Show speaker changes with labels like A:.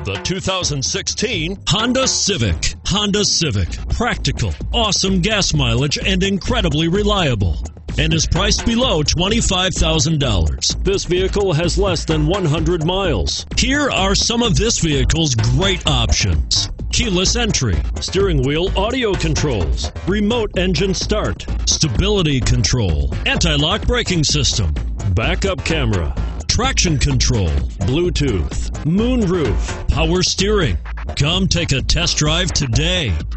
A: The 2016 Honda Civic. Honda Civic. Practical, awesome gas mileage, and incredibly reliable. And is priced below $25,000. This vehicle has less than 100 miles. Here are some of this vehicle's great options: keyless entry, steering wheel audio controls, remote engine start, stability control, anti-lock braking system, backup camera, traction control, Bluetooth, moonroof, power steering. Come take a test drive today.